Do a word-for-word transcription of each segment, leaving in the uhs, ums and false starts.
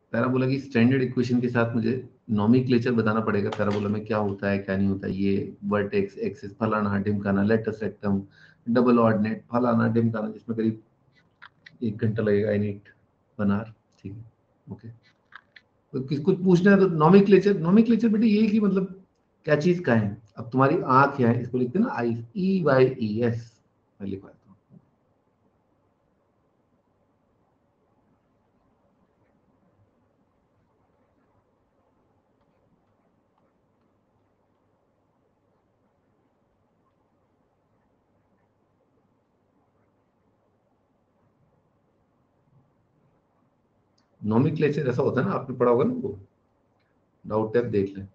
Parabola की standard equation के साथ मुझे नॉमेनक्लेचर बताना पड़ेगा, पैराबोला में क्या होता है क्या नहीं होता, ये वर्टेक्स एक्सिस फलाना ढिमकाना लेटस रेक्टम डबल ऑर्डिनेट फलाना ढिमकाना, जिसमें करीब एक घंटा लगेगा, इन इट वन आवर। ठीक है, ओके। तो किस कुछ पूछना है तो नॉमेनक्लेचर, नॉमेनक्लेचर बेटे ये कि मतलब क्या चीज का है। अब तुम्हारी आंख है, इसको लिखते हैं ना आई, ई वाई ई एस, मैं लिखवाता हूँ। नॉमेनक्लेचर ऐसा होता है ना, आपने पढ़ा होगा ना, वो डाउट टैब देख लें।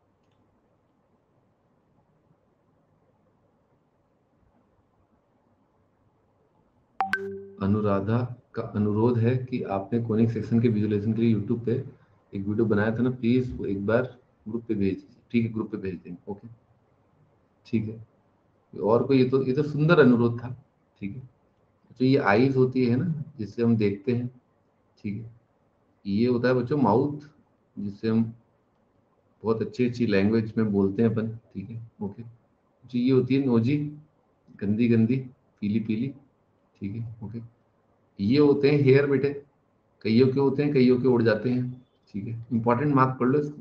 अनुराधा का अनुरोध है कि आपने कोनिक सेक्शन के विजुअलाइजेशन के लिए यूट्यूब पे एक वीडियो बनाया था ना, प्लीज वो एक बार ग्रुप पे भेज दीजिए। ठीक है, ग्रुप पे भेज देंगे, ओके ठीक है। और कोई, ये तो ये तो सुंदर अनुरोध था। ठीक है, तो ये आईज होती है ना जिससे हम देखते हैं। ठीक है, ये होता है बच्चों माउथ, जिससे हम बहुत अच्छी अच्छी लैंग्वेज में बोलते हैं अपन। ठीक है, ओके। जी, ये होती है नोजी, गंदी गंदी पीली पीली। ठीक है, ओके। ये होते हैं हेयर बेटे, कईयों के होते हैं, कईयों के उड़ जाते हैं। ठीक है, इंपॉर्टेंट मार्क पढ़ लो इसको।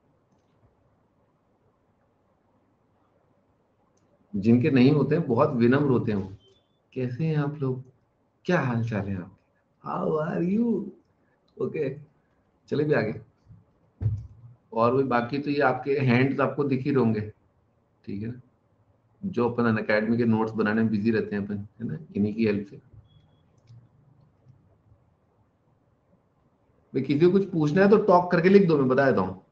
जिनके नहीं होते हैं बहुत विनम्र होते हैं वो। कैसे हैं आप लोग, क्या हाल चाल है आपके, हाउ आर यू, ओके। चले भी आगे। और भी बाकी तो ये आपके हैंड्स आपको दिख ही रहे होंगे। ठीक है ना, जो अपन अन अकेडमी के नोट्स बनाने में बिजी रहते हैं अपन, है ना, इन्हीं की हेल्प से। भाई किसी को कुछ पूछना है तो टॉक करके लिख दो, मैं बता देता हूँ।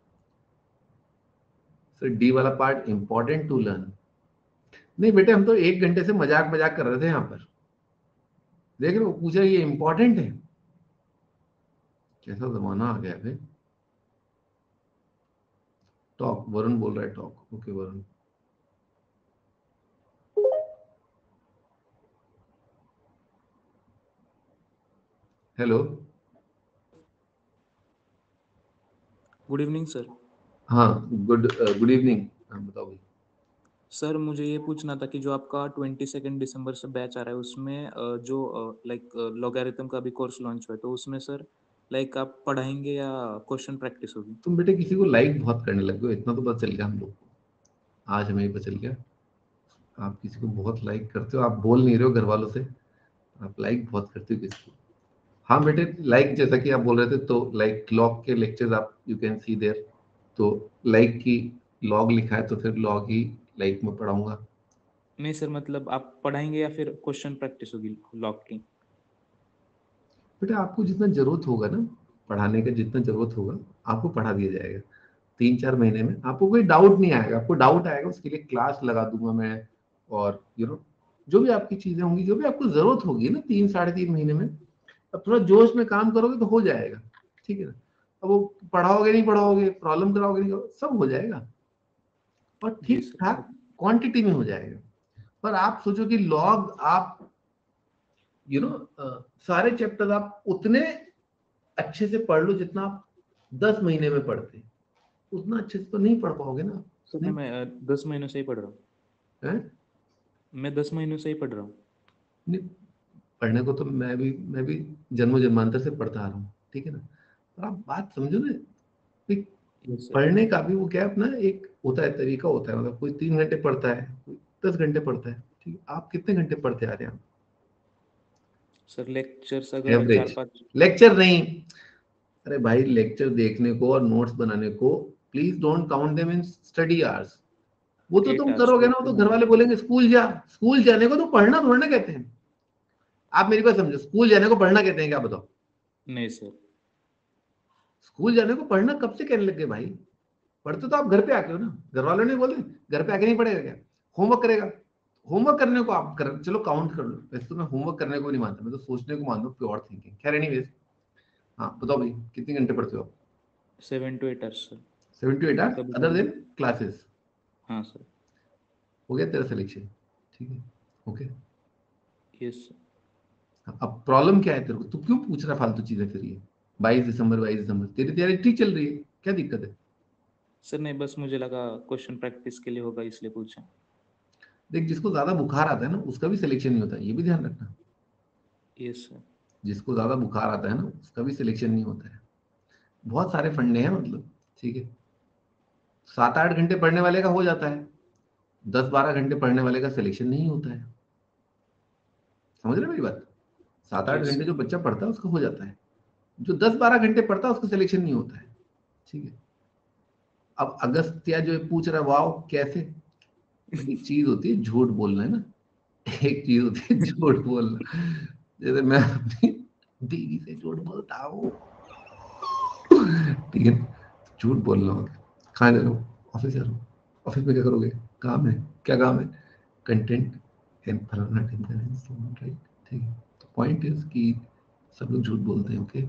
सर डी वाला पार्ट इंपॉर्टेंट टू लर्न। नहीं बेटे, हम तो एक घंटे से मजाक मजाक कर रहे थे यहाँ पर। देख रहे हो, पूछा ये इंपॉर्टेंट है। कैसा जमाना आ गया है। टॉक, वरुण बोल रहा है talk, okay Varun. Hello. Good evening sir. हाँ, गुड गुड इवनिंग। हाँ बताओ भाई। सर मुझे ये पूछना था कि जो आपका ट्वेंटी सेकेंड दिसंबर से बैच आ रहा है उसमें अ, जो लाइक लॉगरिथम का भी कोर्स लॉन्च हुआ है, तो उसमें सर लाइक आप पढ़ाएंगे या क्वेश्चन प्रैक्टिस होगी? तुम बेटे किसी को लाइक बहुत करने लगे हो, इतना तो पता चल गया हम लोग को, आज हमें ही पता चल गया। आप किसी को बहुत लाइक करते हो, आप बोल नहीं रहे हो घर वालों से, आप लाइक बहुत करते हो किसी को। हाँ बेटे, लाइक जैसा कि आप बोल रहे थे, तो लाइक लॉग के लेक्चर्स आप यू कैन सी देयर। तो लाइक की लॉग लिखा है तो फिर लॉग ही लाइक में पढ़ाऊंगा। नहीं सर, मतलब आप पढ़ाएंगे या फिर क्वेश्चन प्रैक्टिस होगी लॉग की? बेटा आपको जितना जरूरत होगा ना, पढ़ाने का जितना जरूरत होगा, आपको पढ़ा दिया जाएगा। तीन चार महीने में आपको कोई डाउट नहीं आएगा, आपको डाउट आएगा उसके लिए क्लास लगा दूंगा मैं। और यू नो जो भी आपकी चीजें होंगी, जो भी आपको जरूरत होगी ना, तीन साढ़े तीन महीने में, अब थोड़ा जोश में काम करोगे तो हो जाएगा। ठीक है ना, अब वो पढ़ाओगे नहीं पढ़ाओगे, प्रॉब्लम कराओगे नहीं कराओगे, सब हो जाएगा और जी ठीक सर। ठाक क्वांटिटी में हो जाएगा। पर आप सोचो कि लॉग आप यू नो सारे चैप्टर आप उतने अच्छे से पढ़ लो जितना आप दस महीने में पढ़ते, उतना अच्छे से तो नहीं पढ़ पाओगे ना। सर नहीं मैं अ, दस महीनों से ही पढ़ रहा हूँ। है, मैं दस महीनों से ही पढ़ रहा हूँ। नहीं पढ़ने को तो मैं भी मैं भी जन्मों जन्मांतर से पढ़ता आ रहा हूँ। ठीक है ना, पर आप बात समझो ना कि यस सर। पढ़ने का भी वो क्या है, अपना एक होता है तरीका होता है। मतलब कोई तीन घंटे पढ़ता है, कोई दस घंटे पढ़ता है। ठीक है, आप कितने घंटे पढ़ते आ रहे हैं? सर लेक्चर्स अगर चार एवरेज पाँच। लेक्चर नहीं, अरे भाई लेक्चर देखने को और नोट्स बनाने को please don't count them in study hours. वो तो एट तुम आवर्स करोगे ना, एट वो टू तो घर नाइन वाले बोलेंगे स्कूल जा। स्कूल जाने को तो पढ़ना थोड़ा ना कहते हैं। आप मेरी बात समझो, स्कूल जाने को पढ़ना कहते हैं क्या, बताओ? नहीं सर। स्कूल जाने को पढ़ना कब से कहने लग गए भाई? पढ़ते तो आप घर पे आके हो ना, घर वालों ने बोले घर पे आके नहीं पढ़ेगा क्या, होमवर्क करेगा। होमवर्क करने को आप कर, चलो काउंट कर लो, वैसे तो मैं होमवर्क करने को नहीं मानता, मैं तो सोचने को मानता हूँ, प्योर थिंकिंग। खैर एनीवेज, हाँ बताओ भाई कितने घंटे पढ़ते हो आप? Seven to eight hours sir. Seven to eight hours कभी अदर कभी। Then classes. हाँ सर। हो गया तेरा सिलेक्शन। ठीक है, ओके। Yes sir. अब प्रॉब्लम क्या है तेरे को, तू क्यों पूछ रहा है फालतू चीजें फिर ये? बाईस दिसंबर बाईस दिसंबर तेरी तैयारी ठीक चल रही है, क्या दिक्कत है? सर नहीं, बस मुझे लगा क्वेश्चन प्रैक्टिस के लिए होगा इसलिए पूछा। देख, जिसको ज्यादा बुखार आता है ना उसका भी सिलेक्शन नहीं होता, ये भी ध्यान रखना। Yes sir. जिसको ज्यादा बुखार आता है ना उसका भी सिलेक्शन नहीं होता है। बहुत सारे फंडे हैं मतलब, ठीक है। सात आठ घंटे पढ़ने वाले का हो जाता है, दस बारह घंटे पढ़ने वाले का सिलेक्शन नहीं होता है। समझ रहे मेरी बात? सात आठ यस घंटे जो सर। बच्चा पढ़ता है उसका हो जाता है, जो दस बारह घंटे पढ़ता है उसका सिलेक्शन नहीं होता है, ठीक है। अब अगस्त्या जो पूछ रहा है वाओ कैसे, एक चीज होती है झूठ बोलना, है ना, एक चीज होती है झूठ बोलना। जैसे मैं अपनी बीवी से झूठ बोलता हूँ, ठीक है, झूठ बोल रहा हूँ। कहाँ जा रहा हूँ? ऑफिस जा रहा हूँ। ऑफिस में क्या करोगे? काम है। क्या काम है? कंटेंट एंड फलाना ढिमका एंड सो ऑन, राइट? ठीक है। तो पॉइंट इज कि सब लोग झूठ बोलते हैं, ओके।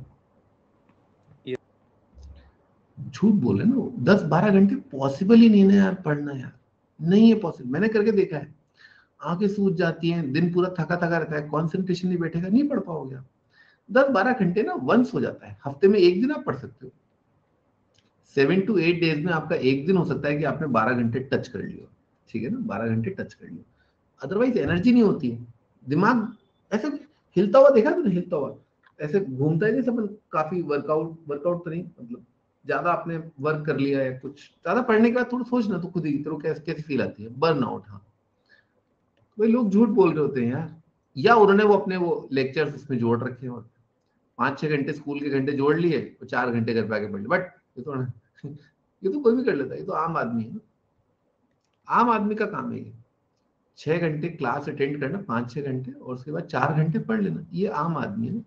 झूठ बोल रहे हैं ना, दस बारह घंटे पॉसिबल ही नहीं ना यार पढ़ना, यार नहीं है पॉसिबल, मैंने करके देखा है। आंखें सूज जाती हैं, दिन पूरा थका थका रहता है, कंसंट्रेशन नहीं बैठेगा, नहीं पढ़ पाओगे आप। दस बारह घंटे ना वंस हो जाता है, हफ्ते में एक दिन आप पढ़ सकते हो। सेवन टू एट डेज में आपका एक दिन हो सकता है कि आपने बारह घंटे टच कर लिया, ठीक है ना, बारह घंटे टच कर लिया। अदरवाइज एनर्जी नहीं होती है, दिमाग ऐसे हिलता हुआ देखा तुमने, हिलता हुआ ऐसे घूमता है जैसे अपन काफी वर्कआउट वर्कआउट तो नहीं, मतलब ज्यादा आपने वर्क कर लिया है, कुछ ज्यादा पढ़ने के बाद थोड़ा सोचना तो खुद ही तेरे को कैसे कैसी फील आती है, बर्न आउट। हाँ, वही लोग झूठ बोल रहे होते हैं यार, या उन्होंने वो अपने वो लेक्चर्स उसमें जोड़ रखे हैं, और पांच छह घंटे स्कूल के घंटे जोड़ लिए और चार घंटे घर पे आके पढ़ लिए। बट ये तो ये तो कोई भी कर लेता है, ये तो आम आदमी है ना, आम आदमी का काम है ये। छह घंटे क्लास अटेंड करना, पांच छह घंटे, और उसके बाद चार घंटे पढ़ लेना, ये आम आदमी है ना।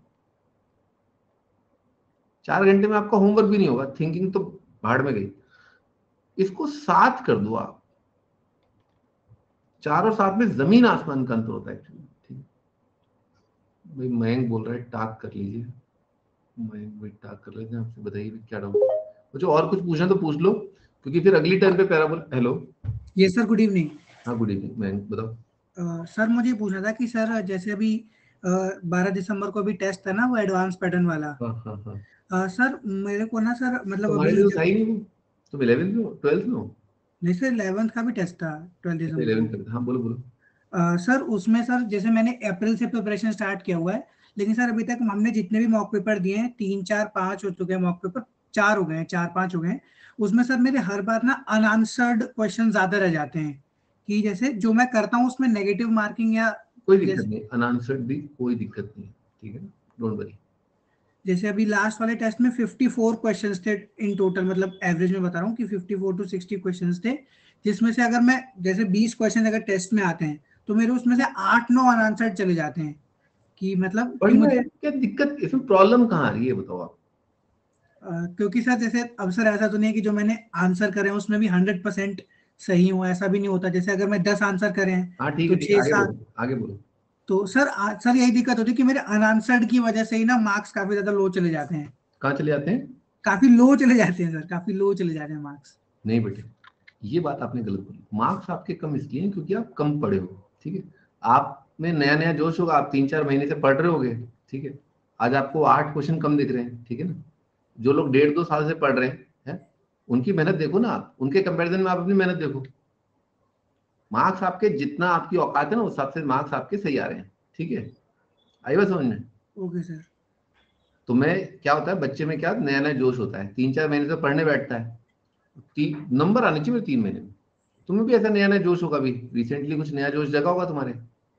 चार घंटे में आपका होमवर्क भी नहीं होगा, थिंकिंग तो भाड़ में गई। इसको सात कर दो आप, चार और सात में जमीन आसमान का अंतर होता है एक्चुअली, ठीक है। भाई मयंक बोल रहा है टाक कर लीजिए, मयंक भाई टाक कर लेते हैं, आपसे बताइए भी क्या डाउट है, कुछ और कुछ पूछना तो पूछ लो, क्योंकि फिर अगली टर्न पे पैराबोल। हेलो। ये सर गुड इवनिंग। हाँ गुड इवनिंग मयंक, बताओ। अ, सर मुझे पूछना था कि सर जैसे अभी बारह दिसंबर को अभी टेस्ट था ना वो एडवांस पैटर्न वाला। हाँ हाँ हाँ। अ, सर मेरे को ना सर मतलब तुम्हारे अभी लिए तो जब, सही नहीं हो, तुम इलेवेंथ में हो ट्वेल्थ में हो? नहीं सर इलेवेंथ का भी टेस्ट था ट्वेल्थ अच्छा दिसंबर को। इलेवेंथ का, हाँ बोलो बोलो। अ, सर उसमें सर जैसे मैंने अप्रैल से प्रिपरेशन स्टार्ट किया हुआ है, लेकिन सर अभी तक हमने जितने भी मॉक पेपर दिए हैं तीन चार पांच हो चुके हैं मॉक पेपर, चार हो गए हैं, चार पांच हो गए हैं। उसमें सर मेरे हर बार ना अनआंसर्ड क्वेश्चन ज्यादा रह जाते हैं, कि जैसे जो मैं करता हूँ उसमें नेगेटिव मार्किंग या कोई दिक्कत जैसे नहीं, अनआंसर्ड भी कोई दिक्कत नहीं है, ठीक है ना, डोंट वरी। जैसे अभी लास्ट वाले टेस्ट में चौवन क्वेश्चंस थे इन टोटल, मतलब एवरेज में बता रहा हूँ कि चौवन टू साठ क्वेश्चंस थे, जिसमें से अगर मैं जैसे बीस क्वेश्चन अगर टेस्ट में आते हैं तो मेरे उसमें से आठ नौ अनआंसर्ड चले जाते हैं, कि मतलब कि बढ़िया मुझे है, क्या दिक्कत, इसमें प्रॉब्लम कहाँ आ रही है बताओ आप? अ, क्योंकि सर जैसे अब सर ऐसा तो नहीं है कि जो मैंने आंसर करे हैं उसमें भी हंड्रेड परसेंट सही हो, ऐसा भी नहीं होता। जैसे अगर मैं दस आंसर करे हैं हाँ ठीक तो है ठीक है, छह आगे सात, बोलो आगे बोलो। तो सर आ, सर यही दिक्कत होती है कि मेरे अनआंसर्ड की वजह से ही ना मार्क्स काफी ज्यादा लो चले जाते हैं, कहाँ चले जाते हैं? काफी लो चले जाते हैं सर, काफी लो चले जाते हैं मार्क्स। नहीं बेटे, ये बात आपने गलत बोली। मार्क्स आपके कम इसलिए हैं क्योंकि आप कम पढ़े हो, ठीक है। आप में नया नया जोश होगा, आप तीन चार महीने से पढ़ रहे होगे, ठीक है। आज आपको आठ क्वेश्चन कम दिख रहे हैं, ठीक है ना। जो लोग डेढ़ दो साल से पढ़ रहे हैं, हैं उनकी मेहनत देखो ना आप, उनके कंपैरिजन में आप अपनी मेहनत देखो। मार्क्स आपके जितना आपकी औकात है ना उस हिसाब से मार्क्स आपके सही आ रहे हैं, ठीक है। आई बात समझ में? Okay sir. तो मैं क्या होता है, बच्चे में क्या नया नया जोश होता है, तीन चार महीने से पढ़ने बैठता है, तीन नंबर आने चाहिए तीन महीने में। तुम्हें भी ऐसा नया नया जोश होगा, भी रिसेंटली कुछ नया जोश जगा होगा तुम्हारे,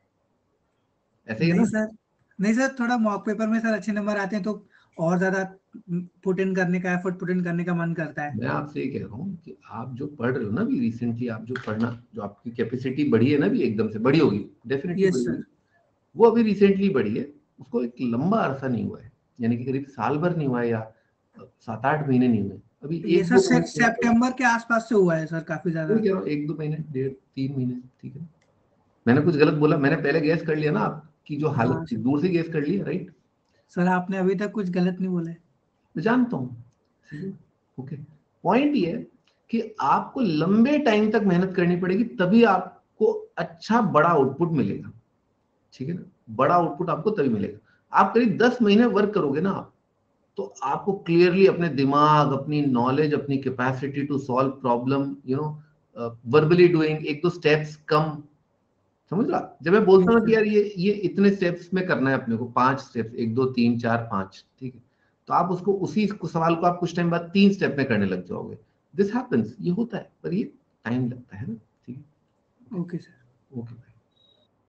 ऐसे ही है नहीं ना। सर, नहीं सर, थोड़ा मॉक पेपर में सर अच्छे नंबर आते हैं तो और ज्यादा पुट इन करने का, एफर्ट पुट इन करने का मन करता है। मैं आपसे ये कह रहा हूँ कि आप जो पढ़ रहे हो ना भी रिसेंटली, आप जो पढ़ना, जो आपकी कैपेसिटी बढ़ी है ना भी, एकदम से बढ़ी होगी, डेफिनेटली यस बढ़ी सर। होगी। वो अभी रिसेंटली बढ़ी है, उसको एक लंबा अरसा नहीं हुआ है, यानी कि करीब साल भर नहीं हुआ है, या सात आठ महीने नहीं हुए, अभी ये एक सर दो से, महीने। सितंबर के आसपास से हुआ है सर काफी वही ज्यादा। कह रहा हूँ, एक दो महीने, डेढ़ तीन महीने, ठीक है। मैंने कुछ गलत बोला? मैंने पहले गैस कर लिया ना आपकी जो हालत हाँ थी, सर। दूर से गैस कर लिया, राइट। सर आपने अभी तक कुछ गलत नहीं बोला है। मैं जानता हूँ, ठीक है, ओके। पॉइंट ये है कि आपको लंबे टाइम तक मेहनत करनी पड़ेगी, तभी आपको अच्छा बड़ा आउटपुट मिलेगा, ठीक है ना। बड़ा आउटपुट आपको तभी मिलेगा। आप करीब दस महीने वर्क करोगे ना आप, तो आपको क्लियरली अपने दिमाग, अपनी नॉलेज, अपनी capacity to solve problem, you know verbally doing एक दो स्टेप्स कम, समझ ला। जब मैं बोलता हूँ कि यार ये ये इतने स्टेप्स में करना है अपने को, पांच स्टेप्स, एक दो तीन चार पांच, ठीक है, तो आप उसको उसी सवाल को आप कुछ टाइम बाद तीन स्टेप में करने लग जाओगे। दिस हैपेंस, ये होता है, पर ये टाइम लगता है ना। ठीक है, ओके सर। ओके।